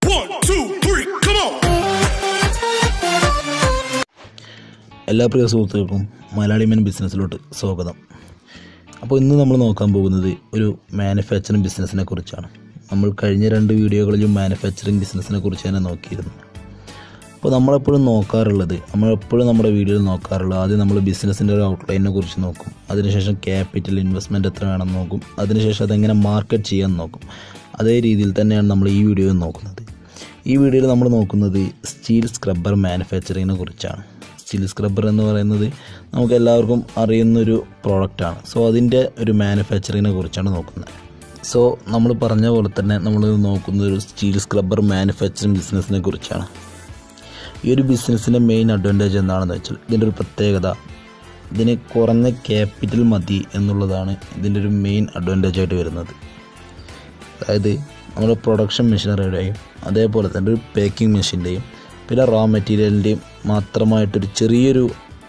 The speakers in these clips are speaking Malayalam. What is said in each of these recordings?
1, 2, 3, come on. എല്ലാ പ്രിയ സുഹൃത്തുക്കൾക്കും മലയാളിമൻ ബിസിനസ്സിലോട്ട് സ്വാഗതം. അപ്പോൾ ഇന്ന് നമ്മൾ നോക്കാൻ പോകുന്നത് ഒരു മാനുഫാക്ചറിങ് ബിസിനസ്സിനെ കുറിച്ചാണ്. നമ്മൾ കഴിഞ്ഞ 2 വീഡിയോകളിലും മാനുഫാക്ചറിങ് ബിസിനസ്സിനെ കുറിച്ച് തന്നെ നോക്കിയിരുന്നു. അപ്പോൾ നമ്മളെപ്പോഴും നമ്മുടെ വീഡിയോയിൽ നോക്കാറുള്ളത് ആദ്യം നമ്മൾ ബിസിനസ്സിൻ്റെ ഒരു ഔട്ട്ലൈനിനെ കുറിച്ച് നോക്കും, അതിനുശേഷം ക്യാപിറ്റൽ ഇൻവെസ്റ്റ്മെൻറ്റ് എത്ര വേണമെന്ന് നോക്കും, അതിനുശേഷം അതെങ്ങനെ മാർക്കറ്റ് ചെയ്യാൻ നോക്കും. അതേ രീതിയിൽ തന്നെയാണ് നമ്മൾ ഈ വീഡിയോയിൽ നോക്കുന്നത്. ഈ വീഡിയോയിൽ നമ്മൾ നോക്കുന്നത് സ്റ്റീൽ സ്ക്രബ്ബർ മാനുഫാക്ചറിങ്ങിനെ കുറിച്ചാണ്. സ്റ്റീൽ സ്ക്രബ്ബർ എന്ന് പറയുന്നത് നമുക്ക് എല്ലാവർക്കും അറിയുന്നൊരു പ്രോഡക്റ്റാണ്. സോ അതിൻ്റെ ഒരു മാനുഫാക്ചറിങ്ങിനെ കുറിച്ചാണ് നോക്കുന്നത്. സോ നമ്മൾ പറഞ്ഞ പോലെ തന്നെ നമ്മൾ നോക്കുന്നത് ഒരു സ്റ്റീൽ സ്ക്രബ്ബർ മാനുഫാക്ചറിങ് ബിസിനസ്സിനെ കുറിച്ചാണ്. ഈ ഒരു ബിസിനസ്സിൻ്റെ മെയിൻ അഡ്വാൻറ്റേജ് എന്താണെന്ന് വെച്ചാൽ ഇതിൻ്റെ ഒരു പ്രത്യേകത, ഇതിന് കുറഞ്ഞ ക്യാപിറ്റൽ മതി എന്നുള്ളതാണ് ഇതിൻ്റെ ഒരു മെയിൻ അഡ്വാൻറ്റേജ് ആയിട്ട് വരുന്നത്. അതായത് നമ്മുടെ പ്രൊഡക്ഷൻ മെഷീനറിയുടെയും അതേപോലെ തന്നെ ഒരു പേക്കിംഗ് മെഷീൻ്റെയും പിന്നെ റോ മെറ്റീരിയലിൻ്റെയും മാത്രമായിട്ടൊരു ചെറിയൊരു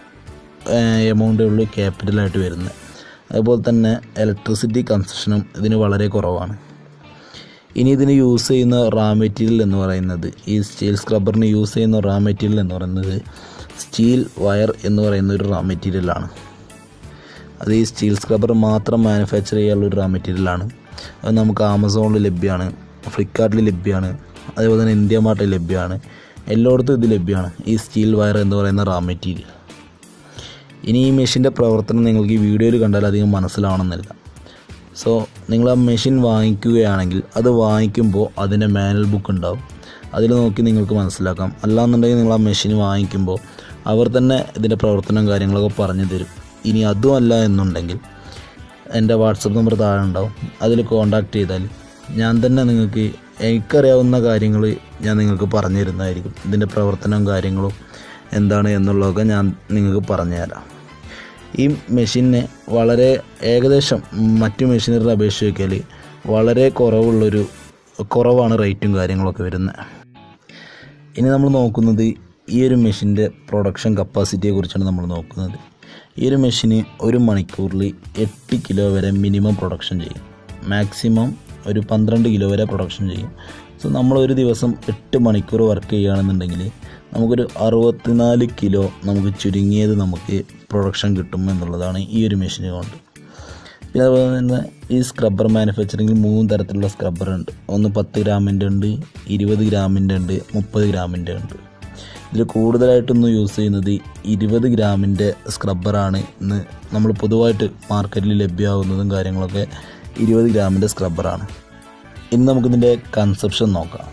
എമൗണ്ടേ ഉള്ളൂ ക്യാപിറ്റലായിട്ട് വരുന്നത്. അതുപോലെ തന്നെ ഇലക്ട്രിസിറ്റി കൺസപ്ഷനും ഇതിന് വളരെ കുറവാണ്. ഇനി ഇതിന് യൂസ് ചെയ്യുന്ന റോ മെറ്റീരിയൽ എന്ന് പറയുന്നത്, ഈ സ്റ്റീൽ സ്ക്രബ്ബറിന് യൂസ് ചെയ്യുന്ന റോ മെറ്റീരിയൽ എന്ന് പറയുന്നത് സ്റ്റീൽ വയർ എന്ന് പറയുന്ന ഒരു റോ മെറ്റീരിയലാണ്. അത് ഈ സ്റ്റീൽ സ്ക്രബ്ബർ മാത്രം മാനുഫാക്ചർ ചെയ്യാനുള്ളൊരു റോ മെറ്റീരിയലാണ്. അത് നമുക്ക് ആമസോണിൽ ലഭ്യമാണ്, ഫ്ലിപ്കാർട്ടിൽ ലഭ്യമാണ്, അതേപോലെ തന്നെ ഇന്ത്യ മാർട്ടിൽ ലഭ്യമാണ്, എല്ലായിടത്തും ഇത് ലഭ്യമാണ് ഈ സ്റ്റീൽ വയർ എന്ന് പറയുന്ന റോ മെറ്റീരിയൽ. ഇനി ഈ മെഷീൻ്റെ പ്രവർത്തനം നിങ്ങൾക്ക് ഈ വീഡിയോയിൽ കണ്ടാൽ അധികം മനസ്സിലാവണമെന്നില്ല. സോ നിങ്ങൾ ആ മെഷീൻ വാങ്ങിക്കുകയാണെങ്കിൽ അത് വാങ്ങിക്കുമ്പോൾ അതിൻ്റെ മാനുവൽ ബുക്ക് ഉണ്ടാവും, അതിൽ നോക്കി നിങ്ങൾക്ക് മനസ്സിലാക്കാം. അല്ലാന്നുണ്ടെങ്കിൽ നിങ്ങൾ ആ മെഷീൻ വാങ്ങിക്കുമ്പോൾ അവർ തന്നെ ഇതിൻ്റെ പ്രവർത്തനവും കാര്യങ്ങളൊക്കെ പറഞ്ഞു തരും. ഇനി അതുമല്ല എന്നുണ്ടെങ്കിൽ എൻ്റെ വാട്സപ്പ് നമ്പർ താഴെ ഉണ്ടാവും, അതിൽ കോൺടാക്റ്റ് ചെയ്താൽ ഞാൻ തന്നെ നിങ്ങൾക്ക് എനിക്കറിയാവുന്ന കാര്യങ്ങൾ ഞാൻ നിങ്ങൾക്ക് പറഞ്ഞു തരുന്നതായിരിക്കും. ഇതിൻ്റെ പ്രവർത്തനവും കാര്യങ്ങളും എന്താണ് എന്നുള്ളതൊക്കെ ഞാൻ നിങ്ങൾക്ക് പറഞ്ഞു തരാം. ഈ മെഷീനെ വളരെ ഏകദേശം മറ്റു മെഷീനറിയെ അപേക്ഷിച്ചാൽ വളരെ കുറവാണ് റേറ്റും കാര്യങ്ങളൊക്കെ വരുന്നത്. ഇനി നമ്മൾ നോക്കുന്നത് ഈ ഒരു മെഷീൻ്റെ പ്രൊഡക്ഷൻ കപ്പാസിറ്റിയെ കുറിച്ചാണ് നമ്മൾ നോക്കുന്നത്. ഈ ഒരു മെഷീന് ഒരു മണിക്കൂറിൽ 8 കിലോ വരെ മിനിമം പ്രൊഡക്ഷൻ ചെയ്യും, മാക്സിമം ഒരു 12 കിലോ വരെ പ്രൊഡക്ഷൻ ചെയ്യും. സോ നമ്മളൊരു ദിവസം 8 മണിക്കൂർ വർക്ക് ചെയ്യുകയാണെന്നുണ്ടെങ്കിൽ നമുക്കൊരു 64 കിലോ നമുക്ക് ചുരുങ്ങിയത് നമുക്ക് പ്രൊഡക്ഷൻ കിട്ടും എന്നുള്ളതാണ് ഈ ഒരു മെഷീൻ കൊണ്ട്. പിന്നെ അതുപോലെ തന്നെ ഈ സ്ക്രബ്ബർ മാനുഫാക്ചറിങ്ങിൽ 3 തരത്തിലുള്ള സ്ക്രബ്ബർ ഉണ്ട്. ഒന്ന് 10 ഗ്രാമിൻ്റെ ഉണ്ട്, 20 ഗ്രാമിൻ്റെ ഉണ്ട്, 30 ഗ്രാമിൻ്റെ ഉണ്ട്. ഇതിൽ കൂടുതലായിട്ടൊന്നും യൂസ് ചെയ്യുന്നത് 20 ഗ്രാമിൻ്റെ സ്ക്രബ്ബറാണ് ഇന്ന് നമ്മൾ പൊതുവായിട്ട് മാർക്കറ്റിൽ ലഭ്യമാകുന്നതും കാര്യങ്ങളൊക്കെ 20 ഗ്രാമിൻ്റെ സ്ക്രബ്ബറാണ്. ഇനി നമുക്കിതിൻ്റെ കൺസെപ്ഷൻ നോക്കാം.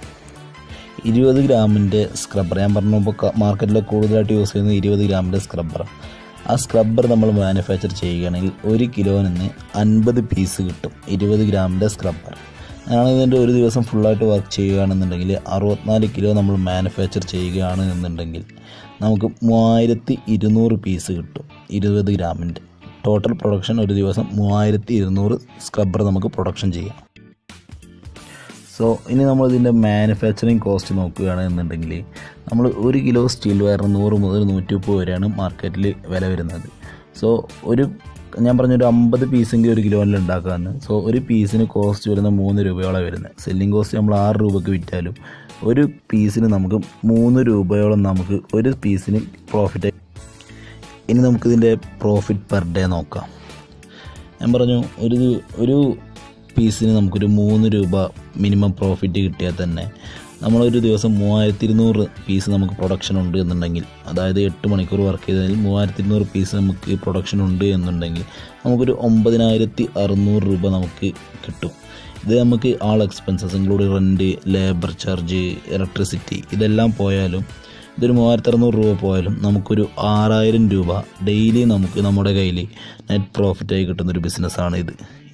20 ഗ്രാമിൻ്റെ സ്ക്രബ്ബർ ഞാൻ പറഞ്ഞപ്പോൾ മാർക്കറ്റിൽ കൂടുതലായിട്ട് യൂസ് ചെയ്യുന്നത് 20 ഗ്രാമിൻ്റെ സ്ക്രബ്ബറാണ്. ആ സ്ക്രബ്ബർ നമ്മൾ മാനുഫാക്ചർ ചെയ്യുകയാണെങ്കിൽ 1 കിലോയിൽ നിന്ന് 50 പീസ് കിട്ടും 20 ഗ്രാമിൻ്റെ സ്ക്രബ്ബർ. അങ്ങനെ ഇതിൻ്റെ ഒരു ദിവസം ഫുള്ളായിട്ട് വർക്ക് ചെയ്യുകയാണെന്നുണ്ടെങ്കിൽ 64 കിലോ നമ്മൾ മാനുഫാക്ചർ ചെയ്യുകയാണ് എന്നുണ്ടെങ്കിൽ നമുക്ക് 3200 പീസ് കിട്ടും 20 ഗ്രാമിൻ്റെ. ടോട്ടൽ പ്രൊഡക്ഷൻ ഒരു ദിവസം 3200 സ്ക്രബ്ബർ നമുക്ക് പ്രൊഡക്ഷൻ ചെയ്യാം. സോ ഇനി നമ്മളിതിൻ്റെ മാനുഫാക്ചറിങ് കോസ്റ്റ് നോക്കുകയാണെന്നുണ്ടെങ്കിൽ നമ്മൾ 1 കിലോ സ്റ്റീൽ വയറിന് 100 മുതൽ 130 വരെയാണ് മാർക്കറ്റിൽ വില വരുന്നത്. സോ ഞാൻ പറഞ്ഞൊരു 50 പീസെങ്കിലും 1 കിലോയിൽ ഉണ്ടാക്കാമെന്ന്. സോ ഒരു പീസിന് കോസ്റ്റ് വരുന്ന 3 രൂപയോളം വരുന്നത്. സെല്ലിംഗ് കോസ്റ്റ് നമ്മൾ 6 രൂപയ്ക്ക് വിറ്റാലും ഒരു പീസിന് നമുക്ക് 3 രൂപയോളം നമുക്ക് ഒരു പീസിന് പ്രോഫിറ്റ്. ഇനി നമുക്കിതിൻ്റെ പ്രോഫിറ്റ് പെർ ഡേ നോക്കാം. ഞാൻ പറഞ്ഞു ഒരു പീസിന് നമുക്കൊരു 3 രൂപ മിനിമം പ്രോഫിറ്റ് കിട്ടിയാൽ തന്നെ നമ്മളൊരു ദിവസം 3200 പീസ് നമുക്ക് പ്രൊഡക്ഷൻ ഉണ്ട് എന്നുണ്ടെങ്കിൽ, അതായത് 8 മണിക്കൂർ വർക്ക് ചെയ്തതിൽ 3200 പീസ് നമുക്ക് പ്രൊഡക്ഷൻ ഉണ്ട് എന്നുണ്ടെങ്കിൽ നമുക്കൊരു 9600 രൂപ നമുക്ക് കിട്ടും. ഇത് നമുക്ക് all expenses include rent, labour charge, electricity ഇതെല്ലാം പോയാലും ഇതൊരു 3600 രൂപ പോയാലും നമുക്കൊരു 6000 രൂപ ഡെയിലി നമുക്ക് നമ്മുടെ കയ്യിൽ നെറ്റ് പ്രോഫിറ്റായി കിട്ടുന്നൊരു ബിസിനസ്സാണ് ഇത്.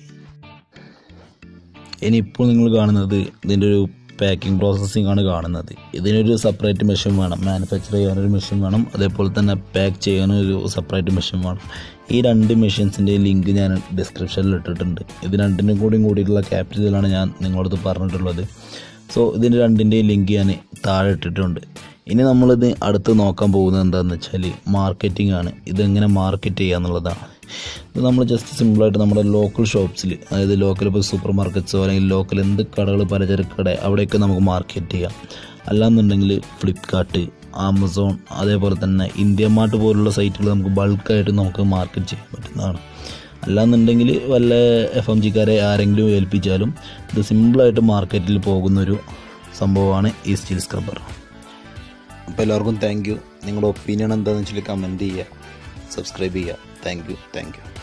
ഇനിയിപ്പോൾ നിങ്ങൾ കാണുന്നത് ഇതിൻ്റെ ഒരു പാക്കിംഗ് പ്രോസസ്സിംഗ് ആണ് കാണുന്നത്. ഇതിനൊരു സെപ്പറേറ്റ് മെഷീൻ വേണം, മാനുഫാക്ചർ ചെയ്യാനൊരു മെഷീൻ വേണം, അതേപോലെ തന്നെ പാക്ക് ചെയ്യാനൊരു സെപ്പറേറ്റ് മെഷീൻ വേണം. ഈ 2 മെഷീൻസിൻ്റെ ലിങ്ക് ഞാൻ ഡിസ്ക്രിപ്ഷനിൽ ഇട്ടിട്ടുണ്ട്. ഇത് 2നും കൂടിയിട്ടുള്ള ക്യാപിറ്റലാണ് ഞാൻ നിങ്ങളടുത്ത് പറഞ്ഞിട്ടുള്ളത്. സോ ഇതിൻ്റെ 2ൻ്റെയും ലിങ്ക് ഞാൻ താഴെ ഇട്ടിട്ടുണ്ട്. ഇനി നമ്മളിത് അടുത്ത് നോക്കാൻ പോകുന്നത് എന്താണെന്ന് വെച്ചാൽ മാർക്കറ്റിംഗ് ആണ്. ഇതെങ്ങനെ മാർക്കറ്റ് ചെയ്യുക എന്നുള്ളതാണ്. ഇത് നമ്മൾ ജസ്റ്റ് സിമ്പിളായിട്ട് നമ്മുടെ ലോക്കൽ ഷോപ്സിൽ, അതായത് ലോക്കൽ ഇപ്പോൾ സൂപ്പർ മാർക്കറ്റ്സോ അല്ലെങ്കിൽ ലോക്കൽ എന്ത് കടകൾ, പലചരക്ക് കട, അവിടെയൊക്കെ നമുക്ക് മാർക്കറ്റ് ചെയ്യാം. അല്ലാന്നുണ്ടെങ്കിൽ ഫ്ലിപ്കാർട്ട്, ആമസോൺ, അതേപോലെ തന്നെ ഇന്ത്യ മാർട്ട് പോലുള്ള സൈറ്റുകൾ നമുക്ക് ബൾക്കായിട്ട് നമുക്ക് മാർക്കറ്റ് ചെയ്യാൻ പറ്റുന്നതാണ്. അല്ലാന്നുണ്ടെങ്കിൽ വല്ല FMGക്കാരെ ആരെങ്കിലും ഏൽപ്പിച്ചാലും ഇത് സിമ്പിളായിട്ട് മാർക്കറ്റിൽ പോകുന്നൊരു സംഭവമാണ് ഈ സ്റ്റീൽ സ്ക്രബ്ബർ. അപ്പോൾ എല്ലാവർക്കും താങ്ക് യു. നിങ്ങളുടെ ഒപ്പീനിയൻ എന്താണെന്ന് വെച്ചാൽ കമൻറ്റ് ചെയ്യുക, സബ്സ്ക്രൈബ് ചെയ്യുക. Thank U.